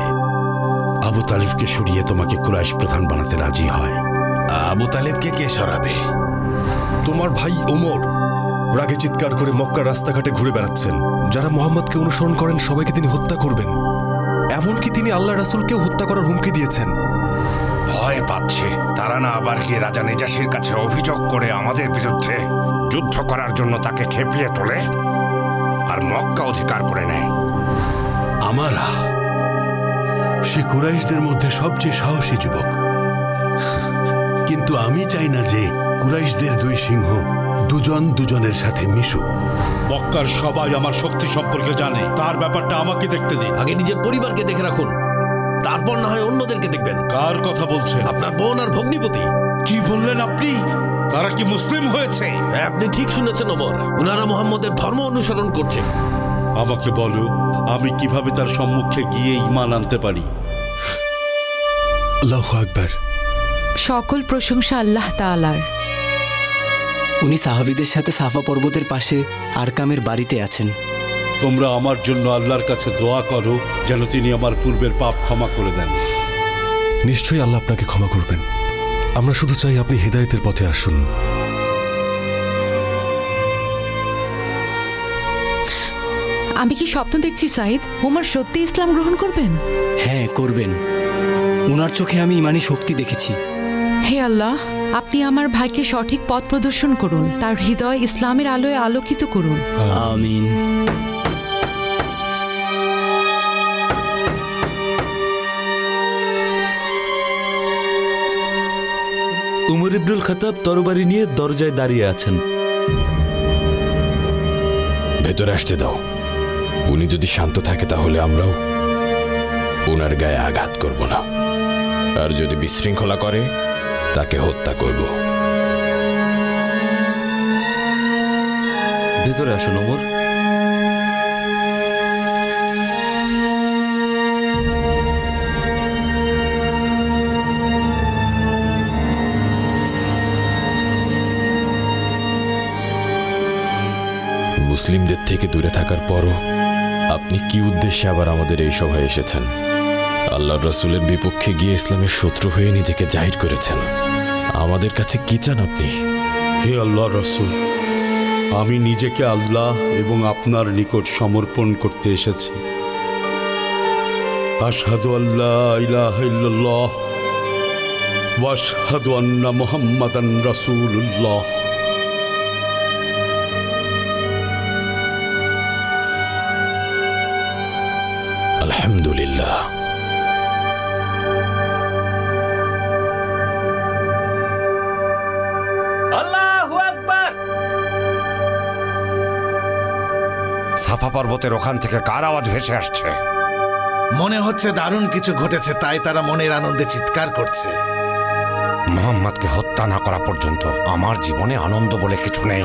আবু তালেবকে সরিয়ে তোমাকে কুরাইশ প্রধান বানাতে রাজি হয়। আবু তালেবকে কে সরাবে? তোমার ভাই ওমর রাগে চিৎকার করে মক্কার রাস্তাঘাটে ঘুরে বেড়াচ্ছেন। যারা মোহাম্মদকে অনুসরণ করেন সবাইকে তিনি হত্যা করবেন, এমনকি তিনি আল্লাহ রাসূলকেও হত্যা করার হুমকি দিয়েছেন। ভয় পাচ্ছে তারা না আবার গিয়ে রাজা নেজাশির কাছে অভিযোগ করে আমাদের বিরুদ্ধে যুদ্ধ করার জন্য তাকে খেপিয়ে তোলে আর মক্কা অধিকার করে নেয়। আমারা সে কুরাইশদের মধ্যে সবচেয়ে সাহসী যুবক, কিন্তু আমি চাই না যে কুরাইশদের দুই সিংহ দুজন দুজনের সাথে মিশুক। মক্কার সবাই আমার শক্তি সম্পর্কে জানে, তার ব্যাপারটা আমাকে দেখতে দিন। আগে নিজের পরিবারকে দেখে রাখুন, তারপর না হয় অন্যদেরকে দেখবেন। কার কথা বলছেন? আপনার বোন আর ভগ্নিপতি। কি বললেন আপনি? তারা কি মুসলিম হয়েছে? আপনি ঠিক শুনেছেন ওমর, উনারা মুহাম্মদের ধর্ম অনুসরণ করছে। আমাকে বলো, আমি কিভাবে তার সম্মুখে গিয়ে ঈমান আনতে পারি? আল্লাহু আকবার। সকল প্রশংসা আল্লাহ তাআলার। উনি সাহাবীদের সাথে সাফা পর্বতের পাশে আরকামের বাড়িতে আছেন। তোমরা আমার জন্য আল্লাহর কাছে দোয়া করো যেন তিনি আমার পূর্বের পাপ ক্ষমা করে দেন। নিশ্চয়ই আল্লাহ আপনাকে ক্ষমা করবেন। আমরা শুধু চাই আপনি হিদায়াতের পথে আসুন। আমি কি স্বপ্ন দেখছি সাইদ? ওমর সত্যি ইসলাম গ্রহণ করবেন? হ্যাঁ, করবেন। ওনার চোখে আমি ঈমানী শক্তি দেখেছি। হে আল্লাহ, আপনি আমার ভাইকে সঠিক পথ প্রদর্শন করুন, তার হৃদয় ইসলামের আলোয় আলোকিত করুন। আমিন। উমর ইবনুল খাত্তাব তরবারি নিয়ে দরজায় দাঁড়িয়ে আছেন। ভেতরে আসতে দাও। উনি যদি শান্ত থাকে তাহলে আমরাও ওনার গায়ে আঘাত করব না, আর যদি বিশৃঙ্খলা করে তাকে হত্যা করব। ভেতরে আসুন ওমর। মুসলিমদের থেকে দূরে থাকার পরও আপনি কি উদ্দেশ্যে আবার আমাদের এই সভায় এসেছেন? আল্লাহর রাসূলের বিপক্ষে গিয়ে ইসলামের শত্রু হয়ে নিজেকে জাহির করেছেন। আমাদের কাছে কি চান আপনি? হে আল্লাহর রাসূল, আমি নিজেকে আল্লাহ এবং আপনার নিকট সমর্পণ করতে এসেছি। আশহাদু আল্লা ইলাহা ইল্লাল্লাহ ওয়া আশহাদু আন্না মুহাম্মাদান রাসূলুল্লাহ। আলহামদুলিল্লাহ। আল্লাহু আকবার। সাফা পর্বতের ওখান থেকে কার আওয়াজ ভেসে আসছে? মনে হচ্ছে দারুণ কিছু ঘটেছে, তাই তারা মনের আনন্দে চিৎকার করছে। মুহাম্মদকে হত্যা না করা পর্যন্ত আমার জীবনে আনন্দ বলে কিছু নেই।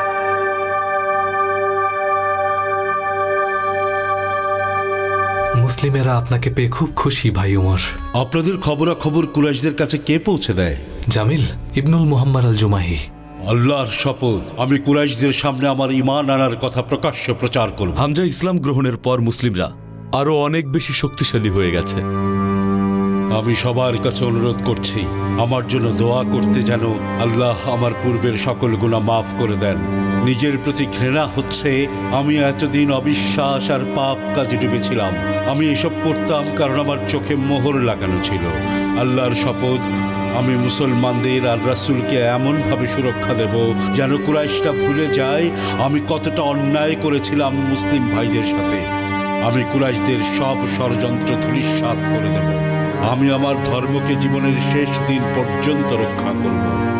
মুসলিমেরা আপনাকে পেয়ে খুব খুশি ভাই ওমর। আপনাদের খবরাখবর কুরাইশদের কাছে কে পৌঁছে দেয়? জামিল ইবনুল মুহাম্মদ আল জুমাহি। আল্লাহর শপথ, আমি কুরাইশদের সামনে আমার ঈমান আনার কথা প্রকাশ্য প্রচার করব। হামজা ইসলাম গ্রহণের পর মুসলিমরা আরো অনেক বেশি শক্তিশালী হয়ে গেছে। আমি সবার কাছে অনুরোধ করছি আমার জন্য দোয়া করতে, যেন আল্লাহ আমার পূর্বের সকল গুনাহ মাফ করে দেন। নিজের প্রতি ঘৃণা হচ্ছে আমি এতদিন অবিশ্বাস আর পাপ কাজে ডুবেছিলাম। আমি এসব করতাম কারণ আমার চোখে মোহর লাগানো ছিল। আল্লাহর শপথ, আমি মুসলমানদের আর রাসূলকে এমনভাবে সুরক্ষা দেব যেন কুরাইশরা ভুলে যায় আমি কতটা অন্যায় করেছিলাম মুসলিম ভাইদের সাথে। আমি কুরাইশদের সব ষড়যন্ত্র ধূলিসাৎ করে দেব। আমি আমার ধর্মকে জীবনের শেষ দিন পর্যন্ত রক্ষা করব।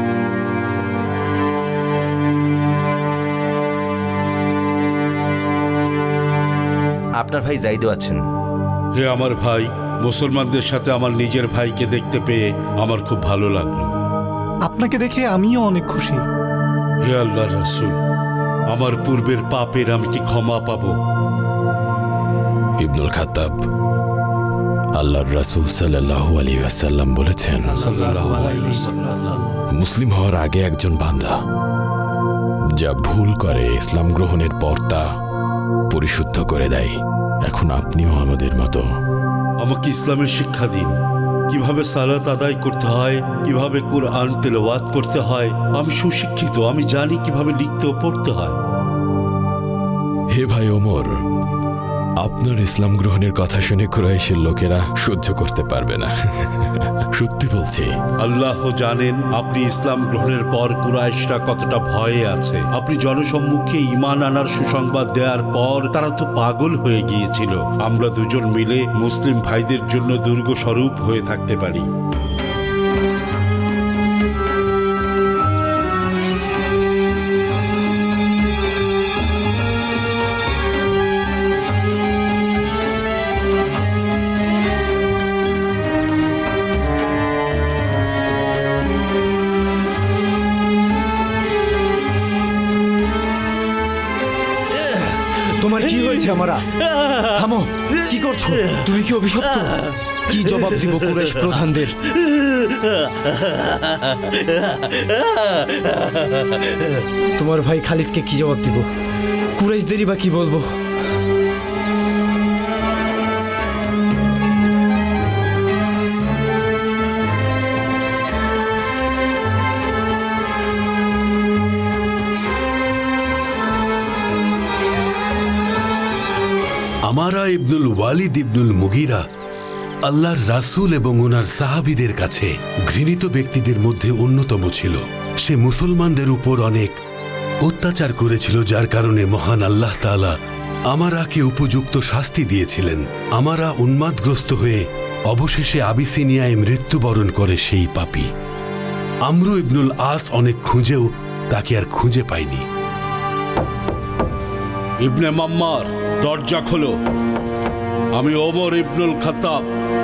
আপনার ভাই জাইদও আছেন। হে আমার ভাই, মুসলমানদের সাথে আমার নিজের ভাইকে দেখতে পেয়ে আমার খুব ভালো লাগলো। আপনাকে দেখে আমিও অনেক খুশি। হে আল্লাহর রাসূল, আমার পূর্বের পাপের আমি কি ক্ষমা পাবো? ইবনুল খাত্তাব, আল্লাহর রাসূল সাল্লাল্লাহু আলাইহি ওয়াসাল্লাম বলেছেন, মুসলিম হওয়ার আগে একজন বান্দা যা ভুল করে ইসলাম গ্রহণের পর তা পরিশুদ্ধ করে দেয়। এখন আপনিও আমাদের মতো আমাকে ইসলামের শিক্ষা দিন, কিভাবে সালাত আদায় করতে হয়, কিভাবে কোরআন তেলাওয়াত করতে হয়। আমি সুশিক্ষিত, আমি জানি কিভাবে লিখতে ও পড়তে হয়। হে ভাই ওমর, আপনার ইসলাম গ্রহণের কথা শুনে কুরাইশের লোকেরা সহ্য করতে পারবে না। সত্যি বলছি। আল্লাহ জানেন আপনি ইসলাম গ্রহণের পর কুরাইশরা কতটা ভয়ে আছে। আপনি জনসম্মুখে ঈমান আনার সুসংবাদ দেওয়ার পর তারা তো পাগল হয়ে গিয়েছিল। আমরা দুজন মিলে মুসলিম ভাইদের জন্য দুর্গ স্বরূপ হয়ে থাকতে পারি। তোমার কি হয়েছে? আমারা থামো, কি করছো তুমি? কি অভিশপ্ত? কি জবাব দিব কুরাইশ প্রধানদের? তোমার ভাই খালিদকে কি জবাব দিব? কুরাইশদেরই বা কি বলবো? আমারা ইবনুল ওয়ালিদ ইবনুল মুগিরা আল্লাহর রাসূল এবং ওনার সাহাবীদের কাছে ঘৃণিত ব্যক্তিদের মধ্যে অন্যতম ছিল। সে মুসলমানদের উপর অনেক অত্যাচার করেছিল, যার কারণে মহান আল্লাহ তাআলা আমারাকে উপযুক্ত শাস্তি দিয়েছিলেন। আমারা উন্মাদগ্রস্ত হয়ে অবশেষে আবিসিনিয়ায় মৃত্যুবরণ করে সেই পাপী। আমরু ইবনুল আস অনেক খুঁজেও তাকে আর খুঁজে পায়নি। ইবনে মাম্মার, দরজা খোলো। আমি ওমর ইবনুল খাত্তাব।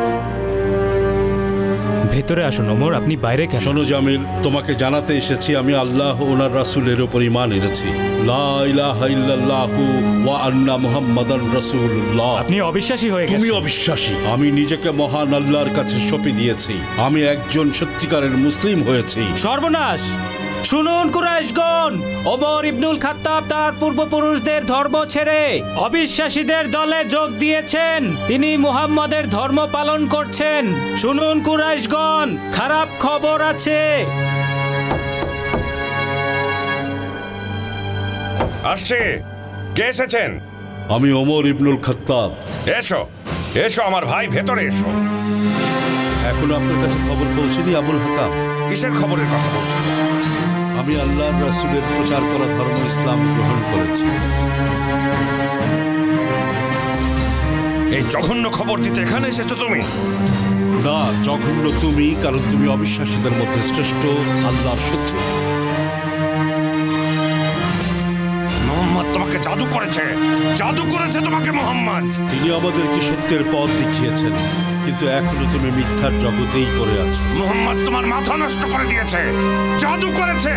ভেতরে আসুন ওমর, আপনি বাইরে কেন? শোনো জামিল, তোমাকে জানাতে এসেছি আমি আল্লাহ ওনার রাসূলের উপর ঈমান এনেছি। লা ইলাহা ইল্লাল্লাহু ওয়া আন্না মুহাম্মাদান রাসূলুল্লাহ। আপনি অবিশ্বাসী হয়ে গেছেন। তুমি অবিশ্বাসী। আমি নিজেকে মহান আল্লাহর কাছে সঁপে দিয়েছি। আমি একজন সত্যিকারের মুসলিম হয়েছি। সর্বনাশ! শুনুন কুরাইশগণ, ওমর ইবনুল খাত্তাব তার পূর্বপুরুষদের ধর্ম ছেড়ে অবিশ্বাসীদের দলে যোগ দিয়েছেন। তিনি মুহাম্মাদের ধর্ম পালন করছেন। শুনুন কুরাইশগণ, খারাপ খবর আছে। আসছে। কে এসেছেন? আমি ওমর ইবনুল খাত্তাব। এসো এসো আমার ভাই, ভেতরে এসো। এখনো আপনার কাছে খবর পৌঁছেনি আবুল হাকাম? কিসের খবরের কথা বলছেন? আমি আল্লাহর রাসূলের প্রচার করা ধর্ম ইসলাম গ্রহণ করেছি। এই জঘন্য খবর দিতে এখানে এসেছো তুমি? না, জঘন্য তুমি, কারণ তুমি অবিশ্বাসীদের মধ্যে শ্রেষ্ঠ, আল্লাহর শত্রু। মুহাম্মদ তোমাকে জাদু করেছে, জাদু করেছে তোমাকে মুহাম্মদ। তিনি আমাদেরকে সত্যের পথ দেখিয়েছেন, কিন্তু এখনো তুমি মিথ্যার জগতেই পড়ে আছো। মুহাম্মদ তোমার মাথা নষ্ট করে দিয়েছে, জাদু করেছে।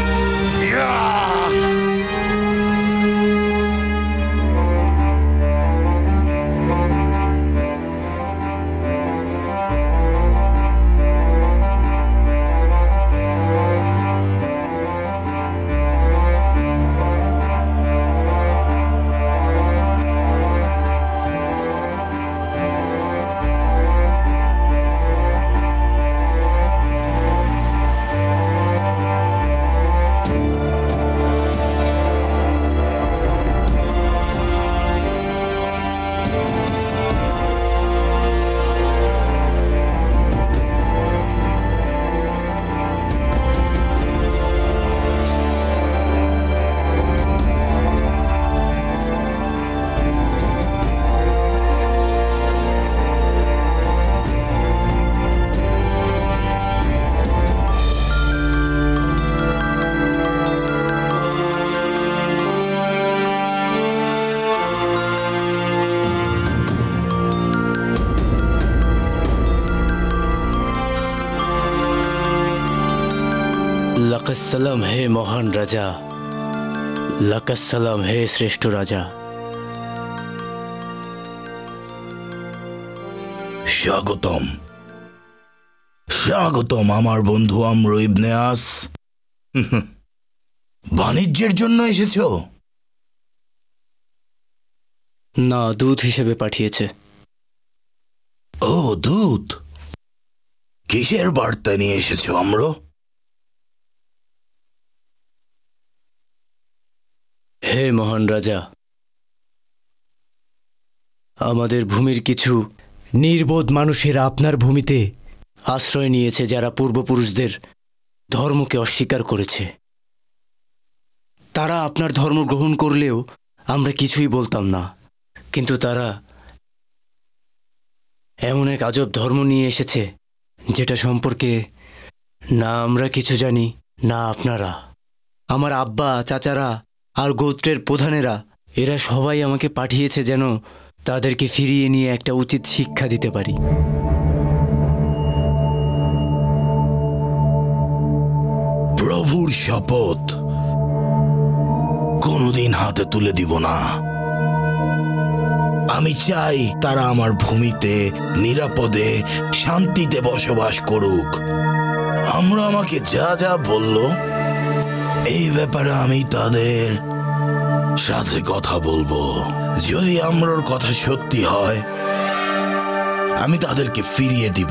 লাকাসসালাম হে মহান রাজা, লাকাসসালাম হে শ্রেষ্ঠ রাজা। স্বাগতম, স্বাগতম আমার বন্ধু আমরু ইবনে আস। বাণিজ্যের জন্য এসেছো? না, দূত হিসেবে পাঠিয়েছে। ও দূত, কিসের বার্তা নিয়ে এসেছো আমরা? হে মহান রাজা, আমাদের ভূমির কিছু নির্বোধ মানুষেরা আপনার ভূমিতে আশ্রয় নিয়েছে, যারা পূর্বপুরুষদের ধর্মকে অস্বীকার করেছে। তারা আপনার ধর্ম গ্রহণ করলেও আমরা কিছুই বলতাম না, কিন্তু তারা এমন এক আজব ধর্ম নিয়ে এসেছে যেটা সম্পর্কে না আমরা কিছু জানি না আপনারা। আমার আব্বা, চাচারা আর গোত্রের প্রধানেরা এরা সবাই আমাকে পাঠিয়েছে যেন তাদেরকে ফিরিয়ে নিয়ে একটা উচিত শিক্ষা দিতে পারি। প্রভুর শপথ, কোনোদিন হাতে তুলে দিব না। আমি চাই তারা আমার ভূমিতে নিরাপদে শান্তিতে বসবাস করুক। আমরা আমাকে যা যা বলল এই ব্যাপারে আমি তাদের সাথে কথা বলবো। যদি আমরার কথা সত্যি হয় আমি তাদেরকে ফিরিয়ে দিব,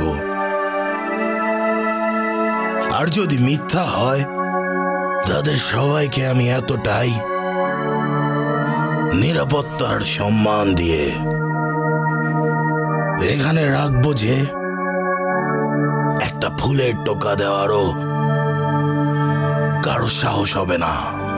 আর যদি মিথ্যা হয় তাদের সবাইকে আমি এতটাই নিরাপত্তার সম্মান দিয়ে এখানে রাখবো যে একটা ফুলের টোকা দেওয়ারও কারো সাহস হবে না।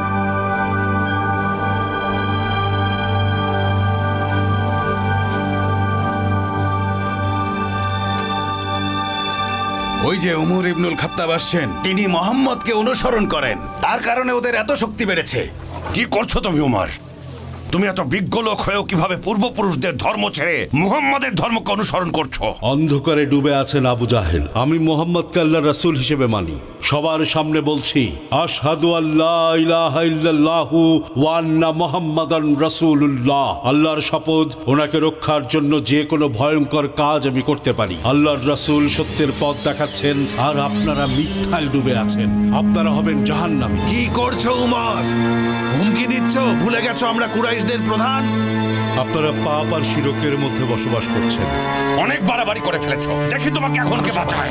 ওই যে উমর ইবনুল খাত্তাব আসছেন, তিনি মোহাম্মদকে অনুসরণ করেন, তার কারণে ওদের এত শক্তি বেড়েছে। কি করছো তুমি উমর? তুমি এত বিজ্ঞ লোক হয়েও কিভাবে পূর্বপুরুষদের ধর্ম ছেড়ে মুহাম্মাদের ধর্মকে অনুসরণ করছো? অন্ধকারে ডুবে আছেন আবু জাহেল। আমি মুহাম্মদকে আল্লাহর রাসূল হিসেবে মানি। সবার সামনে বলছি, আশহাদু আল্লা ইলাহা ইল্লাল্লাহু ওয়া আন্না মুহাম্মাদান রাসূলুল্লাহ। আল্লাহর শপথ, ওনাকে রক্ষার জন্য যে কোনো ভয়ঙ্কর কাজ আমি করতে পারি। আল্লাহর রাসূল সত্যের পথ দেখাচ্ছেন, আর আপনারা মিথ্যায় ডুবে আছেন। আপনারা হবেন জাহান্নামী। কি করছো উমর? হুমকি দিচ্ছ? ভুলে গেছো আমরা কুরাইশদের প্রধান? আপনারা পাপ আর শিরকের মধ্যে বসবাস করছেন। অনেক বাড়াবাড়ি করে ফেলেছো, দেখি তোমাকে এখন কে বাঁচায়।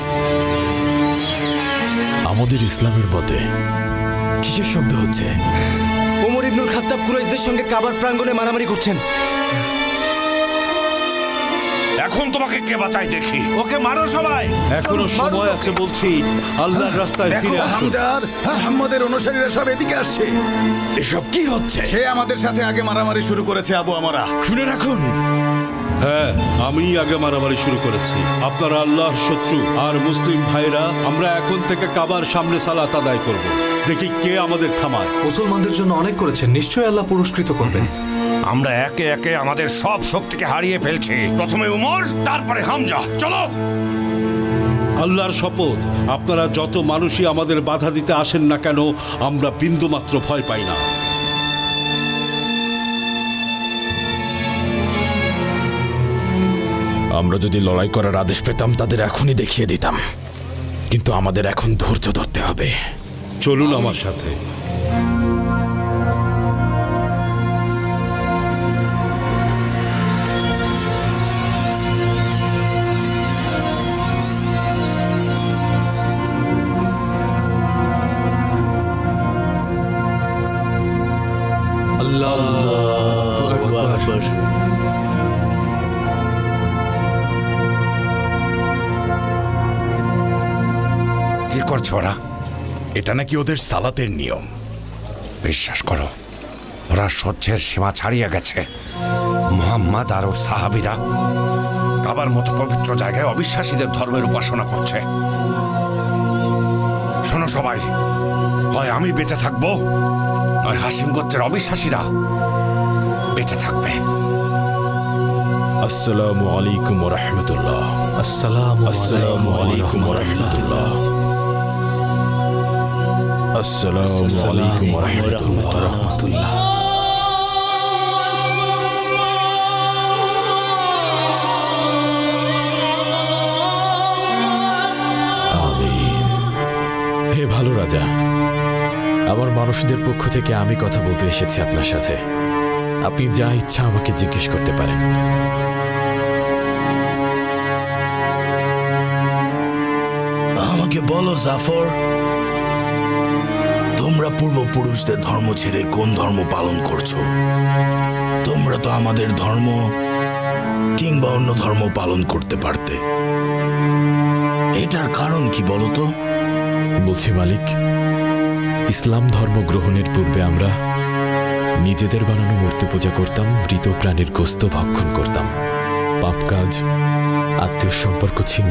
আমাদের ইসলামের মতে কিসের শব্দ হচ্ছে? ওমর ইবনুল খাত্তাব কুরাইশদের সঙ্গে কাবার প্রাঙ্গণে মারামারি করছেন। এখন তোমাকে কে বাঁচায় দেখি। ওকে মারো সবাই, এখনো সময় আছে বলছি। আল্লাহর রাস্তায় ফিরে আসুন। হামজার মুহাম্মদের অনুসারীরা সব এদিকে আসছে। এসব কি হচ্ছে? সে আমাদের সাথে আগে মারামারি শুরু করেছে। আবু আমরা শুনে রাখুন। হ্যাঁ, আমি আগে মারামারি শুরু করেছি। আপনারা আল্লাহর শত্রু আর মুসলিম ভাইরা আমরা এখন থেকে কাবার সামনে সালাত আদায় করব। দেখি কে আমাদের থামায়। মুসলমানদের জন্য অনেক করেছেন, নিশ্চয়ই আল্লাহ পুরস্কৃত করবেন। আমরা একে একে আমাদের সব শক্তিকে হারিয়ে ফেলছি। প্রথমে উমর, তারপরে হামজা। চলো। আল্লাহর শপথ, আপনারা যত মানুষই আমাদের বাধা দিতে আসেন না কেন, আমরা বিন্দুমাত্র ভয় পাই না। আমরা যদি লড়াই করার আদেশ পেতাম তাদের এখনই দেখিয়ে দিতাম, কিন্তু আমাদের এখন ধৈর্য ধরতে হবে। চলুন আমার সাথে। কি করছো ওরা? এটা নাকি ওদের সালাতের নিয়ম। বিশ্বাস করো, ওরা সহ্যের সীমা ছাড়িয়ে গেছে। মুহাম্মদ আর ওর সাহাবীরা কাবার মতো পবিত্র জায়গায় অবিশ্বাসীদের ধর্মের উপাসনা করছে। শোনো সবাই, হয় আমি বেঁচে থাকবো, নয় হাসিম গোত্রের অবিশ্বাসীরা বেঁচে থাকবে। আসসালামু আলাইকুম ওয়া রাহমাতুল্লাহ। আসসালামু আলাইকুম ওয়া রাহমাতুল্লাহ। আসসালামু আলাইকুম ওয়া রাহমাতুল্লাহ। আমিন। হে ভালো রাজা, আমার মানুষদের পক্ষ থেকে আমি কথা বলতে এসেছি আপনার সাথে। আপনি যা ইচ্ছা আমাকে জিজ্ঞেস করতে পারেন। বলো জাফর, তোমরা পূর্বপুরুষদের ধর্ম ছেড়ে কোন ধর্ম পালন করছো? তোমরা তো আমাদের ধর্ম কিংবা অন্য ধর্ম পালন করতে পারতে। এটার কারণ কি বলো তো? বলছি মালিক, ইসলাম ধর্ম গ্রহণের পূর্বে আমরা নিজেদের বানানো মূর্তি পূজা করতাম, মৃত প্রাণীর গোস্ত ভক্ষণ করতাম, পাপ কাজ, আত্মীয় সম্পর্ক ছিন্ন।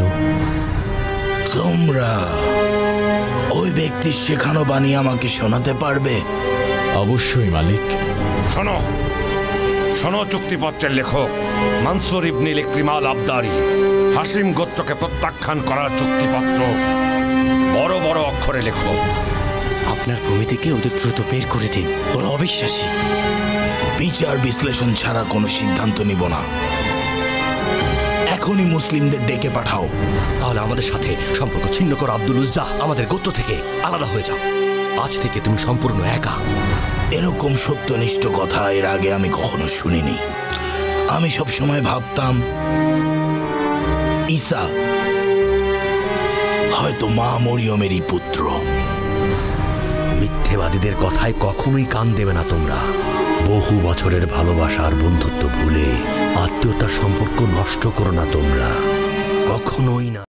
তোমরা ওই ব্যক্তির শেখানো বাণী আমাকে শোনাতে পারবে? অবশ্যই মালিক। শোনো শোনো, চুক্তিপত্রের লেখক মানসুর ইবনুল ইকরিমাল আবদারি হাসিম গোত্রকে প্রত্যাখ্যান করার চুক্তিপত্র বড় বড় অক্ষরে লেখো। আপনার ভূমি থেকে ওদের দ্রুত বের করে দিন, ওরা অবিশ্বাসী। বিচার বিশ্লেষণ ছাড়া কোনো সিদ্ধান্ত নিব না। এখনই মুসলিমদের ডেকে পাঠাও। তাহলে আমাদের সাথে সম্পর্ক ছিন্ন করো আব্দুল উজ্জা, আমাদের গোত্র থেকে আলাদা হয়ে যাও। আজ থেকে তুমি সম্পূর্ণ একা। এরকম সত্যনিষ্ঠ কথা এর আগে আমি কখনো শুনিনি। আমি সব সময় ভাবতাম ঈসা হয়তো মা মরিয়মেরই পুত্র। মিথ্যেবাদীদের কথায় কখনোই কান দেবে না তোমরা। বহু বছরের ভালোবাসা আর বন্ধুত্ব ভুলে আত্মীয়তার সম্পর্ক নষ্ট করো না তোমরা, কখনোই না।